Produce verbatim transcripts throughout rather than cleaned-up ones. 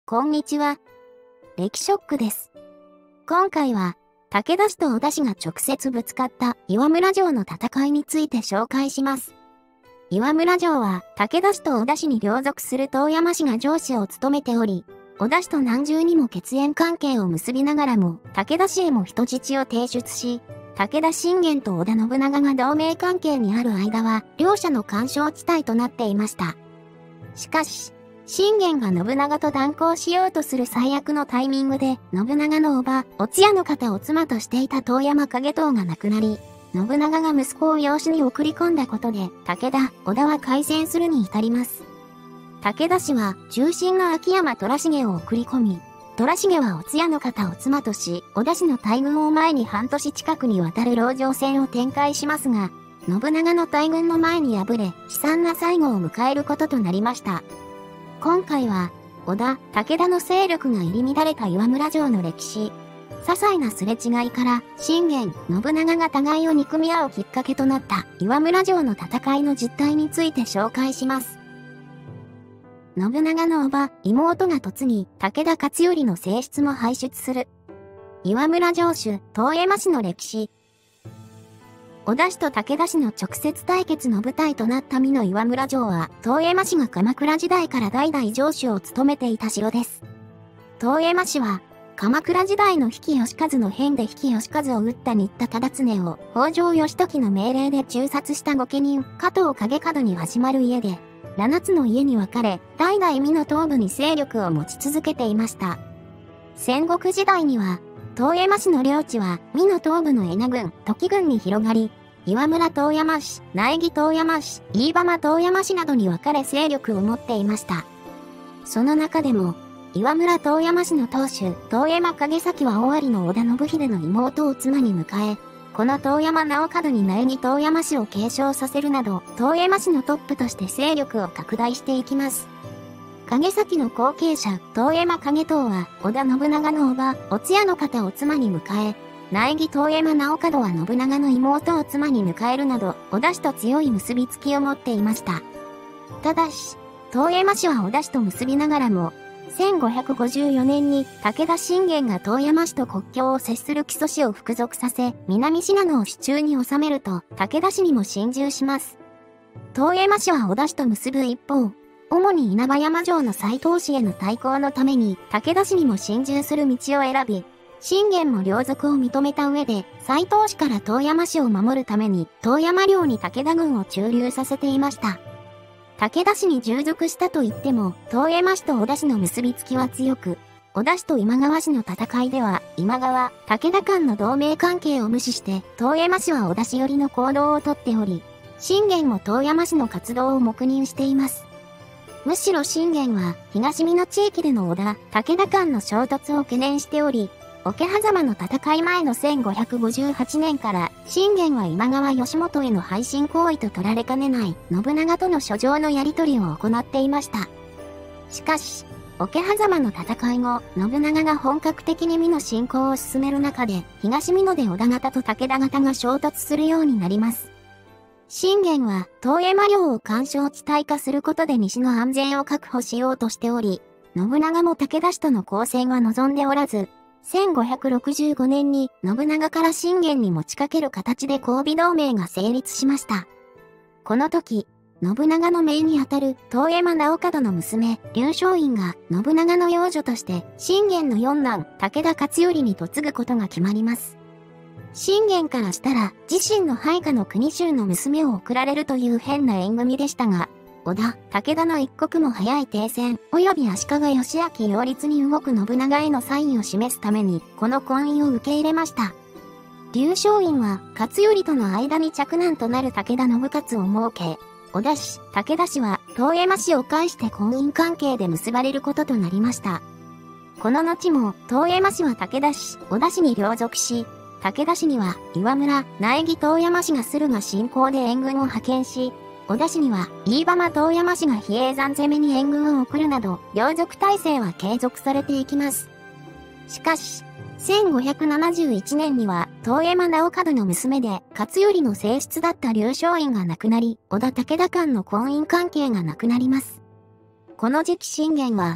こんにちは。歴ショックです。今回は、武田氏と織田氏が直接ぶつかった岩村城の戦いについて紹介します。岩村城は、武田氏と織田氏に領属する遠山氏が城主を務めており、織田氏と何重にも血縁関係を結びながらも、武田氏へも人質を提出し、武田信玄と織田信長が同盟関係にある間は、両者の干渉地帯となっていました。しかし、信玄が信長と断交しようとする最悪のタイミングで、信長の叔母、お通夜の方を妻としていた遠山景遠が亡くなり、信長が息子を養子に送り込んだことで、武田、織田は開戦するに至ります。武田氏は、重臣の秋山虎重を送り込み、虎重はお通夜の方を妻とし、織田氏の大軍を前に半年近くにわたる籠城戦を展開しますが、信長の大軍の前に敗れ、悲惨な最後を迎えることとなりました。今回は、織田、武田の勢力が入り乱れた岩村城の歴史、些細なすれ違いから、信玄、信長が互いを憎み合うきっかけとなった岩村城の戦いの実態について紹介します。信長の叔母、妹が嫁ぎ、武田勝頼の正室も輩出する。岩村城主、遠山氏の歴史。織田氏と武田氏の直接対決の舞台となった美濃岩村城は、遠山氏が鎌倉時代から代々城主を務めていた城です。遠山氏は、鎌倉時代の比企能員の変で比企能員を討った新田忠常を、北条義時の命令で中殺した御家人、加藤景門に始まる家で、ななつの家に分かれ、代々美濃東部に勢力を持ち続けていました。戦国時代には、遠山氏の領地は、美濃東部の江名郡、土岐郡に広がり、岩村遠山氏、苗木遠山氏、飯浜遠山氏などに分かれ勢力を持っていました。その中でも、岩村遠山氏の当主、遠山景咲は尾張の織田信秀の妹を妻に迎え、この遠山直門に苗木遠山氏を継承させるなど、遠山氏のトップとして勢力を拡大していきます。景咲の後継者、遠山景遠は、織田信長の叔母、お通夜の方を妻に迎え、苗木遠山直門は信長の妹を妻に迎えるなど、織田氏と強い結びつきを持っていました。ただし、遠山氏は織田氏と結びながらも、せんごひゃくごじゅうよねんに武田信玄が遠山氏と国境を接する木曽氏を服属させ、南信濃を手中に収めると、武田氏にも侵襲します。遠山氏は織田氏と結ぶ一方、主に稲葉山城の斎藤氏への対抗のために、武田氏にも侵襲する道を選び、信玄も領属を認めた上で、斎藤氏から遠山氏を守るために、遠山領に武田軍を駐留させていました。武田氏に従属したと言っても、遠山氏と織田氏の結びつきは強く、織田氏と今川氏の戦いでは、今川、武田間の同盟関係を無視して、遠山氏は織田氏寄りの行動をとっており、信玄も遠山氏の活動を黙認しています。むしろ信玄は、東美濃地域での織田、武田間の衝突を懸念しており、桶狭間の戦い前のせんごひゃくごじゅうはちねんから、信玄は今川義元への背信行為と取られかねない、信長との書状のやり取りを行っていました。しかし、桶狭間の戦い後、信長が本格的に美濃侵攻を進める中で、東美濃で織田方と武田方が衝突するようになります。信玄は、遠山領を干渉地帯化することで西の安全を確保しようとしており、信長も武田氏との交戦は望んでおらず、せんごひゃくろくじゅうごねんに信長から信玄に持ちかける形で交尾同盟が成立しました。この時、信長の姪にあたる遠山直門の娘、劉璋院が信長の養女として信玄の四男、武田勝頼に嫁ぐことが決まります。信玄からしたら自身の配下の国衆の娘を送られるという変な縁組でしたが、織田、武田の一刻も早い停戦、及び足利義昭擁立に動く信長へのサインを示すために、この婚姻を受け入れました。劉璋院は、勝頼との間に嫡男となる武田信勝を設け、織田氏、武田氏は、遠山氏を介して婚姻関係で結ばれることとなりました。この後も、遠山氏は武田氏、織田氏に領属し、武田氏には、岩村、苗木遠山氏が駿河侵攻で援軍を派遣し、織田氏には、飯浜遠山氏が比叡山攻めに援軍を送るなど、領属体制は継続されていきます。しかし、せんごひゃくななじゅういちねんには、遠山直門の娘で、勝頼の正室だった劉璋院が亡くなり、織田武田間の婚姻関係がなくなります。この時期信玄は、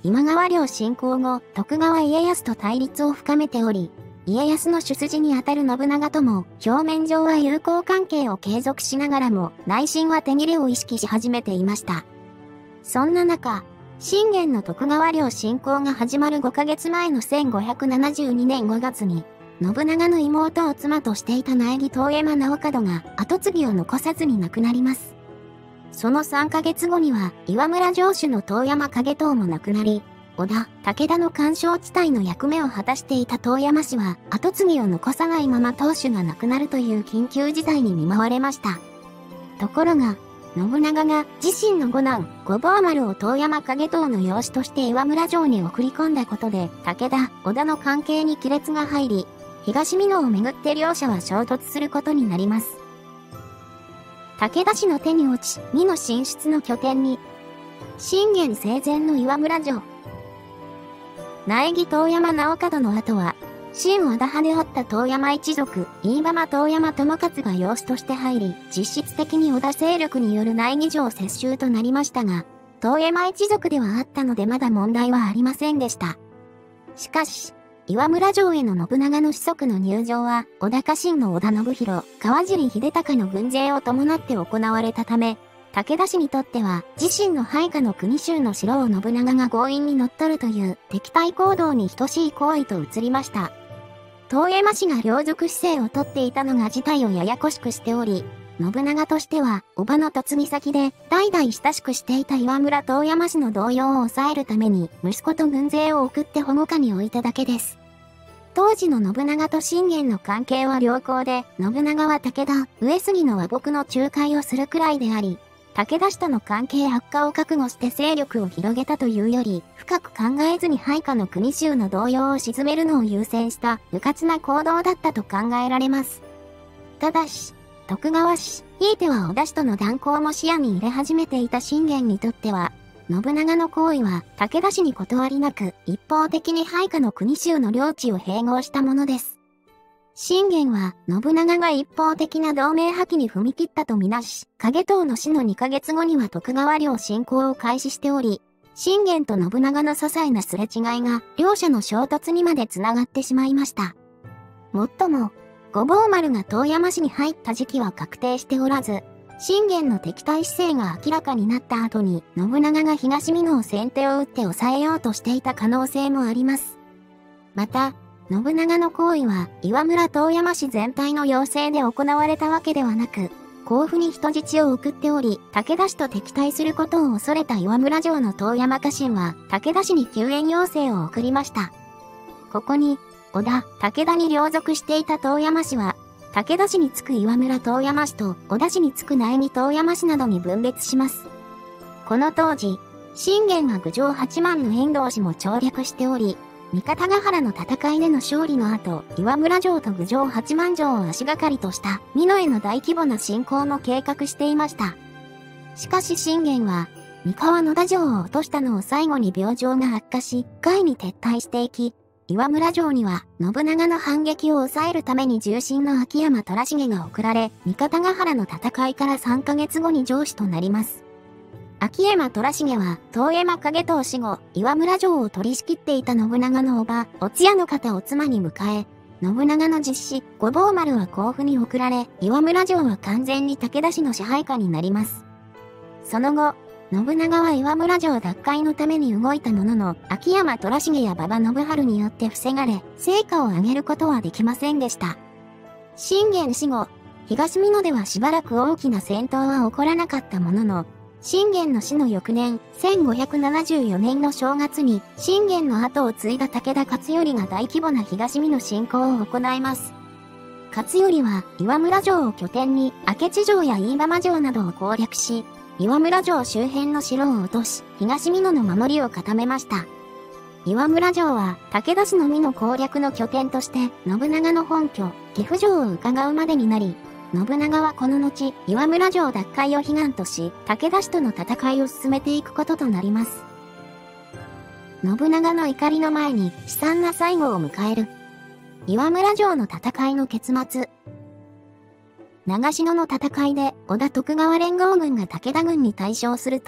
今川領侵攻後、徳川家康と対立を深めており、家康の主筋にあたる信長とも、表面上は友好関係を継続しながらも、内心は手切れを意識し始めていました。そんな中、信玄の徳川領侵攻が始まるごかげつまえのせんごひゃくななじゅうにねんごがつに、信長の妹を妻としていた苗木遠山直門が跡継ぎを残さずに亡くなります。そのさんかげつごには岩村城主の遠山景遠も亡くなり、織田、武田の干渉地帯の役目を果たしていた遠山氏は跡継ぎを残さないまま当主が亡くなるという緊急事態に見舞われました。ところが、信長が自身の五男、五坊丸を遠山景遠の養子として岩村城に送り込んだことで、武田、織田の関係に亀裂が入り、東美濃をめぐって両者は衝突することになります。武田氏の手に落ち、美濃進出の拠点に、信玄生前の岩村城。苗木遠山直門の後は、新和田派であった遠山一族、飯浜遠山友勝が養子として入り、実質的に織田勢力による苗木城接収となりましたが、遠山一族ではあったのでまだ問題はありませんでした。しかし、岩村城への信長の子息の入城は、織田家臣の織田信弘、川尻秀隆の軍勢を伴って行われたため、武田氏にとっては、自身の配下の国衆の城を信長が強引に乗っ取るという敵対行動に等しい行為と移りました。遠山氏が両属姿勢をとっていたのが事態をややこしくしており、信長としては、叔母の嫁ぎ先で、代々親しくしていた岩村遠山氏の動揺を抑えるために、息子と軍勢を送って保護下に置いただけです。当時の信長と信玄の関係は良好で、信長は武田、上杉の和睦の仲介をするくらいであり、武田氏との関係悪化を覚悟して勢力を広げたというより、深く考えずに配下の国衆の動揺を鎮めるのを優先した、迂闊な行動だったと考えられます。ただし、徳川氏、ひいては織田氏との断交も視野に入れ始めていた信玄にとっては、信長の行為は武田氏に断りなく、一方的に配下の国衆の領地を併合したものです。信玄は、信長が一方的な同盟破棄に踏み切ったとみなし、景遠の死のにかげつごには徳川領侵攻を開始しており、信玄と信長の些細なすれ違いが、両者の衝突にまでつながってしまいました。もっとも、五坊丸が遠山氏に入った時期は確定しておらず、信玄の敵対姿勢が明らかになった後に、信長が東美濃を先手を打って抑えようとしていた可能性もあります。また、信長の行為は、岩村遠山氏全体の要請で行われたわけではなく、甲府に人質を送っており、武田氏と敵対することを恐れた岩村城の遠山家臣は、武田氏に救援要請を送りました。ここに、織田、武田に領属していた遠山氏は、武田氏につく岩村遠山氏と織田氏につく苗木遠山氏などに分別します。この当時、信玄は郡上八幡の遠藤氏も調略しており、三方ヶ原の戦いでの勝利の後、岩村城と郡上八幡城を足がかりとした美濃への大規模な侵攻も計画していました。しかし信玄は、三河野田城を落としたのを最後に病状が悪化し、甲斐に撤退していき、岩村城には信長の反撃を抑えるために重臣の秋山虎重が送られ、三方ヶ原の戦いからさんかげつごに城主となります。秋山虎重は、遠山景遠死後、岩村城を取り仕切っていた信長の叔母、お通夜の方を妻に迎え、信長の実子、五坊丸は甲府に送られ、岩村城は完全に武田氏の支配下になります。その後、信長は岩村城奪回のために動いたものの、秋山虎重や馬場信春によって防がれ、成果を上げることはできませんでした。信玄死後、東美濃ではしばらく大きな戦闘は起こらなかったものの、信玄の死の翌年、せんごひゃくななじゅうよねんの正月に、信玄の後を継いだ武田勝頼が大規模な東美濃侵攻を行います。勝頼は岩村城を拠点に明智城や飯浜城などを攻略し、岩村城周辺の城を落とし、東美濃の守りを固めました。岩村城は武田氏の美濃攻略の拠点として、信長の本拠、岐阜城を伺うまでになり、信長はこの後、岩村城奪回を悲願とし、武田氏との戦いを進めていくこととなります。信長の怒りの前に悲惨な最後を迎える。岩村城の戦いの結末。長篠の戦いで織田徳川連合軍が武田軍に大勝すると、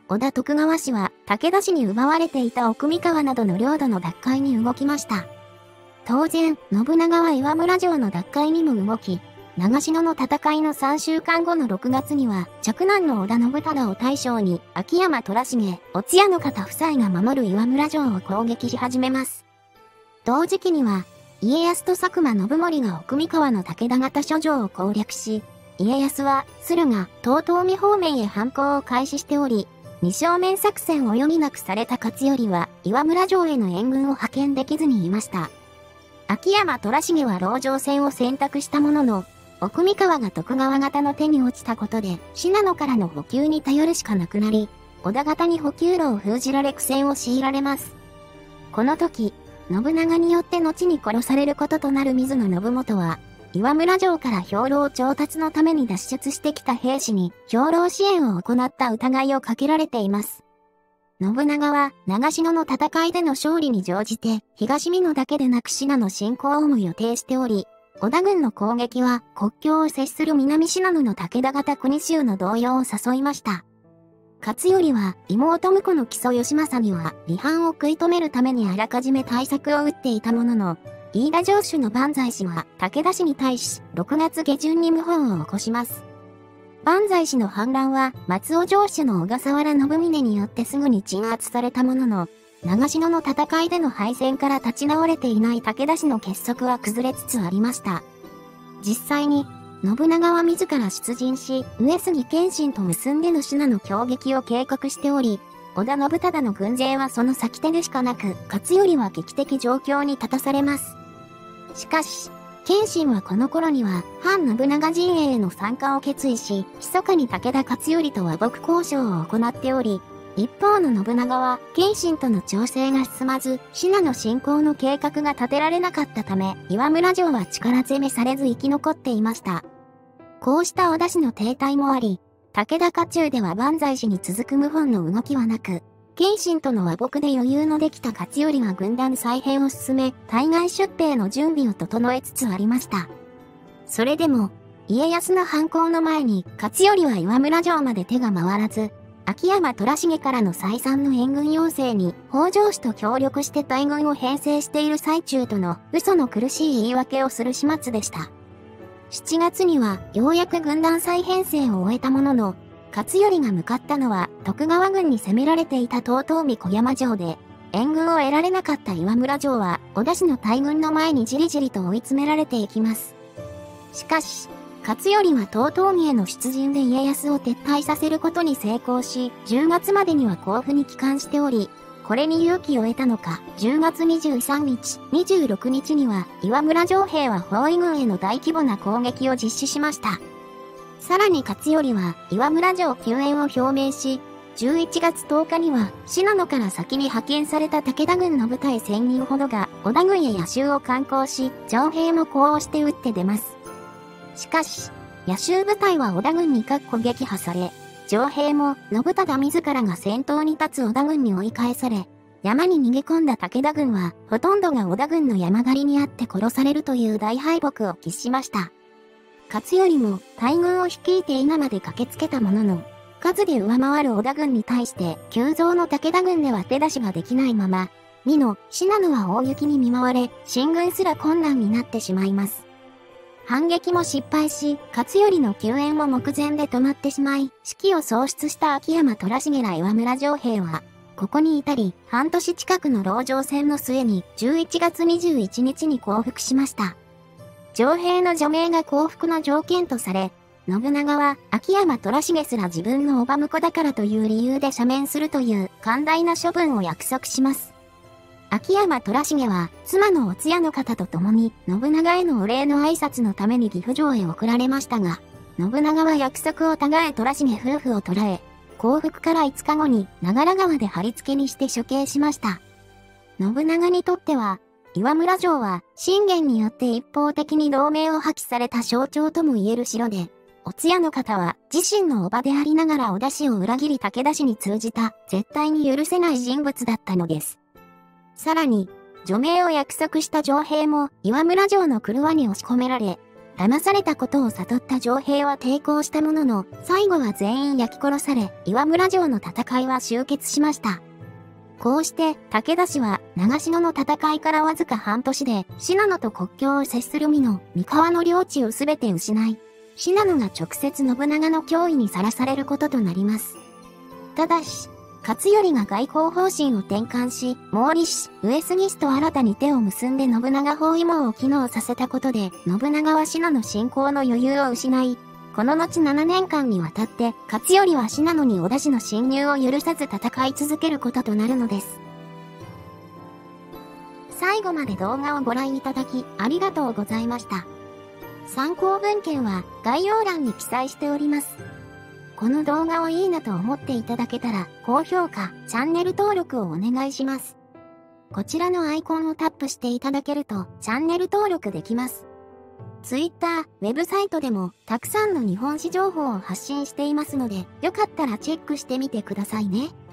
織田徳川氏は武田氏に奪われていた奥三河などの領土の奪回に動きました。当然、信長は岩村城の奪回にも動き、長篠の戦いのさんしゅうかんごのろくがつには、嫡男の織田信忠を大将に、秋山虎重、お津屋の方夫妻が守る岩村城を攻撃し始めます。同時期には、家康と佐久間信盛が奥三河の武田方諸城を攻略し、家康は駿河、遠江方面へ反攻を開始しており、二正面作戦を余儀なくされた勝頼は、岩村城への援軍を派遣できずにいました。秋山虎重は籠城戦を選択したものの、奥三河が徳川方の手に落ちたことで、信濃からの補給に頼るしかなくなり、織田方に補給路を封じられ苦戦を強いられます。この時、信長によって後に殺されることとなる水野信元は、岩村城から兵糧調達のために脱出してきた兵士に兵糧支援を行った疑いをかけられています。信長は長篠の戦いでの勝利に乗じて東美濃だけでなく信濃侵攻をも予定しており、織田軍の攻撃は国境を接する南信濃の武田方国衆の動揺を誘いました。勝頼は妹婿の木曽義政には離反を食い止めるためにあらかじめ対策を打っていたものの、飯田城主の万歳氏は武田氏に対しろくがつ下旬に謀反を起こします。万歳氏の反乱は松尾城主の小笠原信峰によってすぐに鎮圧されたものの、長篠の戦いでの敗戦から立ち直れていない武田氏の結束は崩れつつありました。実際に、信長は自ら出陣し、上杉謙信と結んでの信濃攻撃を計画しており、織田信忠の軍勢はその先手でしかなく、勝頼は危機的状況に立たされます。しかし、謙信はこの頃には、反信長陣営への参加を決意し、密かに武田勝頼と和睦交渉を行っており、一方の信長は、謙信との調整が進まず、信濃侵攻の計画が立てられなかったため、岩村城は力攻めされず生き残っていました。こうした織田氏の停滞もあり、武田家中では万歳氏に続く謀反の動きはなく、謙信との和睦で余裕のできた勝頼は軍団再編を進め、対外出兵の準備を整えつつありました。それでも、家康の反攻の前に、勝頼は岩村城まで手が回らず、秋山虎重からの再三の援軍要請に、北条氏と協力して大軍を編成している最中との嘘の苦しい言い訳をする始末でした。しちがつにはようやく軍団再編成を終えたものの、勝頼が向かったのは徳川軍に攻められていた遠江小山城で、援軍を得られなかった岩村城は織田氏の大軍の前にじりじりと追い詰められていきます。しかし、勝頼は遠江への出陣で家康を撤退させることに成功し、じゅうがつまでには甲府に帰還しており、これに勇気を得たのか、じゅうがつにじゅうさんにち、にじゅうろくにちには岩村城兵は包囲軍への大規模な攻撃を実施しました。さらに勝頼は岩村城救援を表明し、じゅういちがつとおかには信濃から先に派遣された武田軍の部隊せんにんほどが織田軍へ夜襲を敢行し、城兵も呼応して撃って出ます。しかし、夜襲部隊は織田軍にかっこ撃破され、城兵も信忠自らが先頭に立つ織田軍に追い返され、山に逃げ込んだ武田軍はほとんどが織田軍の山狩りにあって殺されるという大敗北を喫しました。勝頼も大軍を率いて稲まで駆けつけたものの、数で上回る織田軍に対して急増の武田軍では手出しができないまま、美濃、信濃は大雪に見舞われ、進軍すら困難になってしまいます。反撃も失敗し、勝頼の救援も目前で止まってしまい、士気を喪失した秋山虎重ら岩村城兵は、ここに至り、半年近くの籠城戦の末に、じゅういちがつにじゅういちにちに降伏しました。城兵の除名が降伏の条件とされ、信長は秋山虎重すら自分の叔母婿だからという理由で赦免するという寛大な処分を約束します。秋山虎重は妻のお通夜の方と共に信長へのお礼の挨拶のために岐阜城へ送られましたが、信長は約束を違え虎重夫婦を捕らえ、降伏からいつかごに長良川で貼り付けにして処刑しました。信長にとっては、岩村城は信玄によって一方的に同盟を破棄された象徴とも言える城で、お通夜の方は自身の叔母でありながら織田氏を裏切り武田氏に通じた絶対に許せない人物だったのです。さらに、除名を約束した城兵も岩村城の廓に押し込められ、 騙されたことを悟った城兵は抵抗したものの、最後は全員焼き殺され、岩村城の戦いは終結しました。こうして、武田氏は、長篠の戦いからわずか半年で、信濃と国境を接する美濃、三河の領地をすべて失い、信濃が直接信長の脅威にさらされることとなります。ただし、勝頼が外交方針を転換し、毛利氏、上杉氏と新たに手を結んで信長包囲網を機能させたことで、信長は信濃侵攻の余裕を失い、この後ななねんかんにわたって、勝頼は信濃に織田氏の侵入を許さず戦い続けることとなるのです。最後まで動画をご覧いただき、ありがとうございました。参考文献は概要欄に記載しております。この動画をいいなと思っていただけたら、高評価、チャンネル登録をお願いします。こちらのアイコンをタップしていただけると、チャンネル登録できます。Twitter、ウェブサイトでも、たくさんの日本史情報を発信していますので、よかったらチェックしてみてくださいね。